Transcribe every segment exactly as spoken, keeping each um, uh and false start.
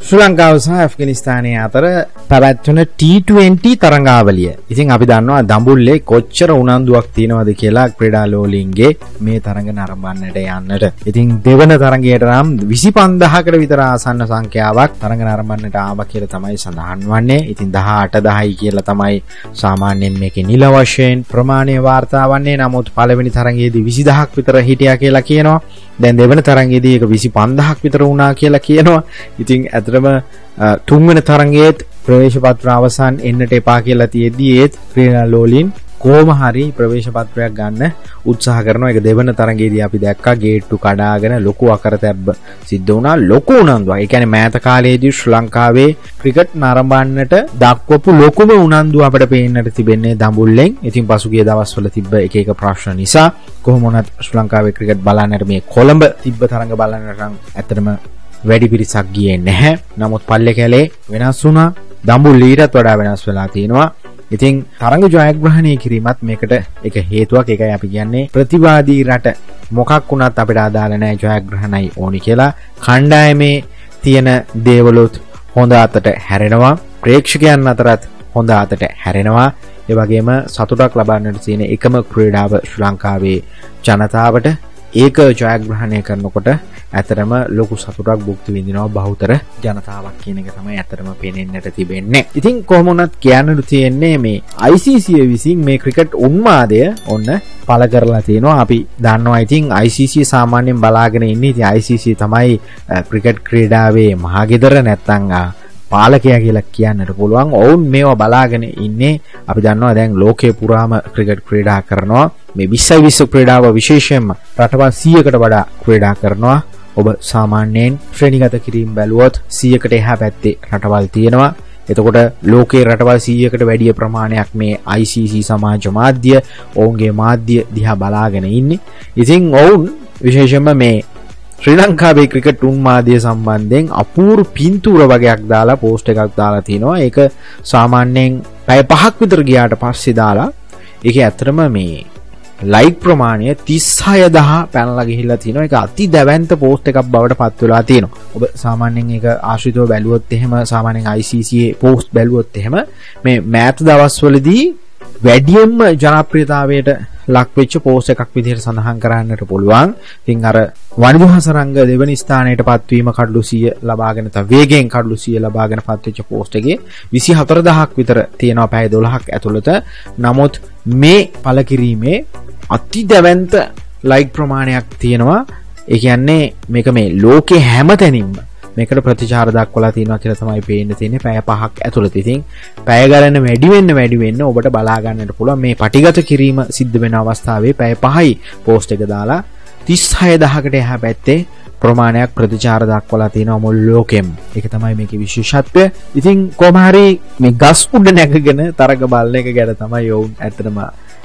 ශ්‍රී ලංකාව සහ ඇෆ්ගනිස්තානයේ අතර පැවැත්වෙන ටී ට්වෙන්ටි තරඟාවලිය. ඉතින් අපි දන්නවා දඹුල්ලේ කොච්චර උනන්දුවක් තියෙනවද කියලා ක්‍රීඩා ලෝලීන්ගේ මේ තරඟ නරඹන්නට යන්නට. ඉතින් දෙවන තරඟයට නම් විසි පන්දාහකට විතර ආසන්න සංඛ්‍යාවක් තරඟ නරඹන්නට ආවා කියලා තමයි සඳහන් වන්නේ. ඉතින් දහඅට දහයි කියලා තමයි සාමාන්‍යයෙන් මේකේ නිල වශයෙන් ප්‍රමාණය වාර්තා වන්නේ. නමුත් පළවෙනි තරඟයේදී විසි දහයක් විතර හිටියා කියලා කියනවා. දැන් දෙවන තරඟයේදී ඒක විසි පන්දාහක් විතර වුණා කියලා කියනවා. ඉතින් ඇත්තටම තුන්වෙනි තරඟයේත් ප්‍රවේශ පත්‍ර අවසන් එන්නට එපා කියලා තියෙද්දී ඒත් ක්‍රීඩා ලෝලීන් කොහොම හරි ප්‍රවේශ පත්‍රයක් ගන්න උත්සාහ කරනවා. ඒක දෙවන තරඟයේදී අපි දැක්කා ගේට්ටු කඩාගෙන ලොකු අකරතැබ්බ සිද්ධ වුණා. ලොකු උනන්දුවක්. ඒ කියන්නේ මෑත කාලයේදී ශ්‍රී ලංකාවේ ක්‍රිකට් නරඹන්නට දක්වපු ලොකුම උනන්දුව අපිට පේන්නට තිබෙන්නේ දඹුල්ලෙන්. ඉතින් පසුගිය දවස්වල තිබ්බ එක එක ප්‍රශ්න නිසා කොහොම වුණත් ශ්‍රී ලංකාවේ ක්‍රිකට් බලන්නට මේ කොළඹ තිබ්බ තරඟ බලන්නට නම් ඇත්තටම වැඩි පිරිසක් ගියේ නැහැ. නමුත් පල්ලේ කැලේ වෙනස් වුණා. දඹුල්ල ඊටත් වඩා වෙනස් වෙලා තියෙනවා. ඉතින් තරඟ ජයග්‍රහණය කිරීමත් මේකට එක හේතුවක්. ඒකයි අපි කියන්නේ ප්‍රතිවාදී රට මොකක් වුණත් අපිට අදාළ නැහැ ජයග්‍රහණයි ඕනි කියලා. කණ්ඩායමේ තියෙන දේවලුත් හොඳ අතට හැරෙනවා. ප්‍රේක්ෂකයන් අතරත් හොඳ අතට හැරෙනවා. ඒ වගේම සතුටක් ලබන්නට තියෙන එකම ක්‍රීඩාව ශ්‍රී ලංකාවේ ජනතාවට ඒක ජයග්‍රහණය කරනකොට ඇතරම ලොකු සතුටක් භුක්ති විඳිනවා බහුතර ජනතාවක් කියන එක තමයි ඇතරම පේනෙන්නට තිබෙන්නේ. ඉතින් කොහොම වුණත් කියන්නට තියෙන්නේ මේ I C C විසින් මේ ක්‍රිකට් උන්මාදය ඔන්න පළ කරලා තියෙනවා. අපි දන්නවා ඉතින් I C C සාමාන්‍යයෙන් බලාගෙන ඉන්නේ. ඉතින් I C C තමයි ක්‍රිකට් ක්‍රීඩාවේ මහගෙදර නැත්තම් පාලකයා කියලා කියන්නට පුළුවන්. ඔවුන් මේවා බලාගෙන ඉන්නේ. අපි දන්නවා දැන් ලෝකේ පුරාම ක්‍රිකට් ක්‍රීඩා කරනවා. මේ විශ්ව විශ්ව ක්‍රීඩාව විශේෂයෙන්ම රටවල් සීයකට වඩා ක්‍රීඩා කරනවා. ඔබ සාමාන්‍යයෙන් ශ්‍රේණිගත කිරීම බැලුවොත් සීයකට එහා පැත්තේ රටවල් තියෙනවා. එතකොට ලෝකේ රටවල් සීයකට වැඩි ප්‍රමාණයක් මේ I C C සමාජ මාධ්‍ය ඔවුන්ගේ මාධ්‍ය දිහා බලාගෙන ඉන්නේ. ඉතින් ඔවුන් විශේෂයෙන්ම මේ ශ්‍රී ලංකාවේ ක්‍රිකට් උන්මාදය සම්බන්ධයෙන් අපූර්ව පින්තූර වගේක් දාලා පෝස්ට් එකක් දාලා තිනවා. ඒක සාමාන්‍යයෙන් පැය පහක් විතර ගියාට පස්සේ දාලා ඒකේ ඇත්තටම මේ ලයික් ප්‍රමාණය තිස් හය දහස් පැනලා ගිහිල්ලා තිනවා. ඒක අති දැවැන්ත පෝස්ට් එකක් බවට පත් වෙලා තියෙනවා. ඔබ සාමාන්‍යයෙන් ඒක ආශ්‍රිතව බැලුවොත් එහෙම සාමාන්‍යයෙන් I C C පෝස්ට් බැලුවොත් එහෙම මේ මෑත දවස්වලදී වැඩියෙන්ම ජනප්‍රියතාවයට ලක් වෙච්ච පෝස්ට් එකක් විදිහට සඳහන් කරන්නට පුළුවන්. ඉතින් අර වනිදුහස රංග දෙවනි ස්ථානයට පත්වීම කඩලු සිය ලබාගෙන තව වේගයෙන් කඩලු සිය ලබාගෙන පත්වෙච්ච පෝස්ට් එකේ විසි හතර දහසක් විතර තියෙනවා පැය දොළහක් ඇතුළත. නමුත් මේ පළ කිරීමේ අති දැවැන්ත ලයික් ප්‍රමාණයක් තියෙනවා. ඒ කියන්නේ මේක මේ ලෝකේ හැම තැනින්ම මේකට ප්‍රතිචාර දක්වලා තියෙනවා කියලා තමයි පේන්න තියෙන්නේ පැය පහක් ඇතුළත. ඉතින් පැය ගණන වැඩි වෙන්න වැඩි වෙන්න ඔබට බලා ගන්නට පුළුවන් මේ පටිගත කිරීම සිද්ධ වෙන අවස්ථාවේ පැය පහයි පෝස්ට් එක දාලා තිස් හය දහසකට එහා පැත්තේ ප්‍රමාණයක් ප්‍රතිචාර දක්වලා තියෙනවා මුළු ලෝකෙම. ඒක තමයි මේකේ විශේෂත්වය. ඉතින් කොහොම හරි මේ ගස් උඩ නැගගෙන තරග බලන එක ගැන තමයි ඔවුන් ඇත්තටම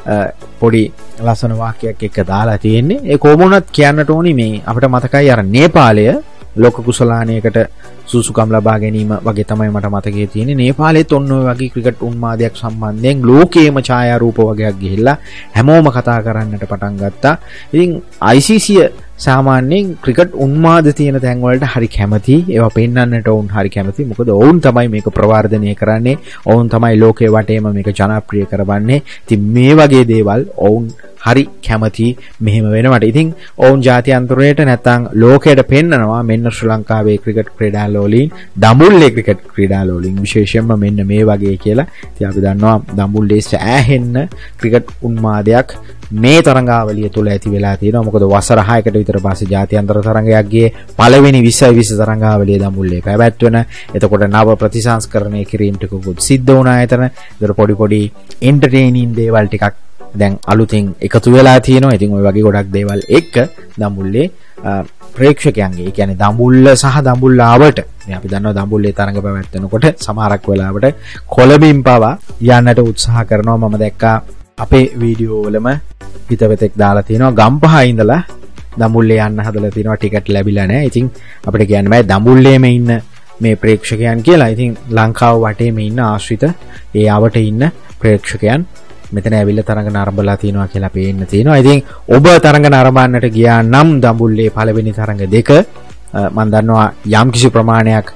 පොඩි ලස්සන වාක්‍යයක් එක්ක දාලා තියෙන්නේ. ඒ කොහොම වුණත් කියන්නට ඕනි මේ අපිට මතකයි අර නේපාලය ලෝක කුසලානයකට සුසුකම් ලබා ගැනීම වගේ තමයි මට මතකයේ තියෙන්නේ. නේපාලෙත් ඔන්න ඔය වගේ ක්‍රිකට් උන්මාදයක් සම්බන්ධයෙන් ලෝකේම ඡායාරූප වගේක් ගිහිල්ලා හැමෝම කතා කරන්නට පටන් ගත්තා. ඉතින් I C C සාමාන්‍යයෙන් ක්‍රිකට් උන්මාද තියෙන තැන් වලට හරි කැමති. ඒවා පෙන්වන්නට ඔවුන් හරි කැමති. මොකද ඔවුන් තමයි මේක ප්‍රවර්ධනය කරන්නේ. ඔවුන් තමයි ලෝකේ වටේම මේක ජනප්‍රිය කරවන්නේ. ඉතින් මේ වගේ දේවල් ඔවුන් හරි කැමති මෙහෙම වෙනවට. ඉතින් ඔවුන් ජාත්‍යන්තරයට නැත්නම් ලෝකයට පෙන්නනවා මෙන්න ශ්‍රී ලංකාවේ ක්‍රිකට් ක්‍රීඩා ලෝලීන් දඹුල්ලේ ක්‍රිකට් ක්‍රීඩා ලෝලීන් විශේෂයෙන්ම මෙන්න මේ වගේ කියලා. ඉතින් අපි දන්නවා දඹුල්ලේ සෑහෙන්න ක්‍රිකට් උන්මාදයක් මේ තරඟාවලිය තුල ඇති වෙලා තියෙනවා. මොකද වසර හයකට විතර පස්සේ ජාත්‍යන්තර තරඟයක් ගියේ පළවෙනි විශ්ව විශ්ව තරඟාවලිය දඹුල්ලේ පැවැත්වෙන. එතකොට නව ප්‍රතිසංස්කරණය කිරීම ටිකකුත් සිද්ධ වුණා එතන. ඒතර පොඩි පොඩි එන්ටර්ටේනින් දේවල් ටිකක් දැන් අලුතින් එකතු වෙලා තියෙනවා. ඉතින් ওই වගේ ගොඩක් දේවල් එක්ක දඹුල්ලේ ප්‍රේක්ෂකයන්ගේ, ඒ කියන්නේ දඹුල්ල සහ දඹුල්ලාවට මේ අපි දන්නවා දඹුල්ලේ තරඟ පැවැත්වෙනකොට සමහරක් වෙලාවට කොළඹින් පවා යන්නට උත්සාහ කරනවා. මම දැක්කා අපේ වීඩියෝ වලම හිතවතෙක් දාලා තියෙනවා ගම්පහ ඉඳලා දඹුල්ලේ යන්න හදලා තියෙනවා ටිකට් ලැබිලා නැහැ. ඉතින් අපිට කියන්න බෑ දඹුල්ලේම ඉන්න මේ ප්‍රේක්ෂකයන් කියලා. ඉතින් ලංකාව වටේම ඉන්න ආශ්‍රිත ඒ අවට ඉන්න ප්‍රේක්ෂකයන් මෙතන ඇවිල්ලා තරඟ නරඹලා තියෙනවා කියලා පේන්න තියෙනවා. ඉතින් ඔබ තරඟ නරඹන්නට ගියා නම් දඹුල්ලේ පළවෙනි තරඟ දෙක මම දන්නවා යම් කිසි ප්‍රමාණයක්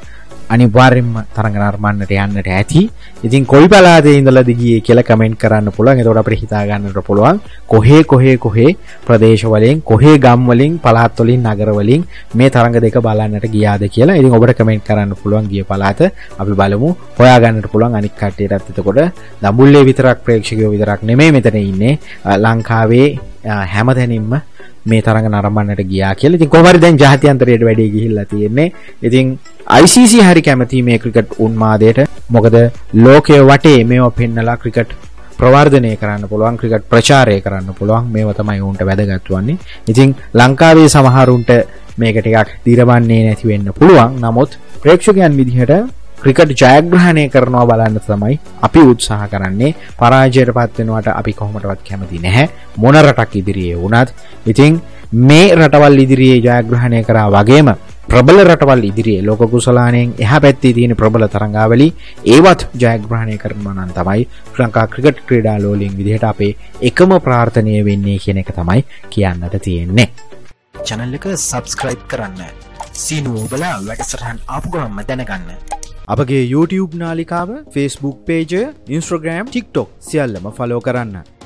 අනිවාර්යෙන්ම තරඟ නරඹන්නට යන්නට ඇති. ඉතින් කොයි පළාතේ ඉඳලාද ගියේ කියලා කමෙන්ට් කරන්න පුළුවන්. එතකොට අපිට හිතා ගන්නට පුළුවන් කොහේ කොහේ කොහේ ප්‍රදේශ වලින්, කොහේ ගම් වලින්, පළාත් වලින්, නගර වලින් මේ තරඟ දෙක බලන්නට ගියාද කියලා. ඉතින් ඔබට කමෙන්ට් කරන්න පුළුවන් ගිය පළාත. අපි බලමු. හොයා ගන්නට පුළුවන් අනික් කට්ටියටත්. එතකොට දඹුල්ලේ විතරක් ප්‍රේක්ෂකයෝ විතරක් නෙමෙයි මෙතන ඉන්නේ. ලංකාවේ හැමතැනින්ම මේ තරඟ නරඹන්නට ගියා කියලා. ඉතින් කොහොම හරි දැන් ජාත්‍යන්තරයට වැඩි ගිහිල්ලා තියෙන්නේ. ඉතින් I C C හරි කැමති මේ ක්‍රිකට් උන්මාදයට. මොකද ලෝකයේ වටේ මේව පෙන්නලා ක්‍රිකට් ප්‍රවර්ධනය කරන්න පුළුවන්, ක්‍රිකට් ප්‍රචාරය කරන්න පුළුවන්. මේව තමයි උන්ට වැදගත් වන්නේ. ඉතින් ලංකාවේ සමහරුන්ට මේක ටිකක් දිරවන්නේ නැති වෙන්න පුළුවන්. නමුත් ප්‍රේක්ෂකයන් විදිහට ක්‍රිකට් ජයග්‍රහණය කරනවා බලන්න තමයි අපි උත්සාහ කරන්නේ. පරාජයට පත් වෙනවට අපි කොහොමදවත් කැමති නැහැ. මොන රටක් ඉදිරියේ වුණත්. ඉතින් මේ රටවල් ඉදිරියේ ජයග්‍රහණය කරා වගේම ප්‍රබල රටවල් ඉදිරියේ ලෝක කුසලාණයෙන් එහා පැත්තේ තියෙන ප්‍රබල තරඟාවලි ඒවත් ජයග්‍රහණය කරනවා නම් තමයි ශ්‍රී ලංකා ක්‍රිකට් ක්‍රීඩා ලෝලීන් විදිහට අපේ එකම ප්‍රාර්ථනීය වෙන්නේ කියන එක තමයි කියන්නට තියෙන්නේ. channel එක subscribe කරන්න. සීනුව ඔබලා වැඩසටහන් ආපු ගමන්ම දැනගන්න. අපගේ YouTube නාලිකාව, Facebook page, Instagram, TikTok සියල්ලම follow කරන්න.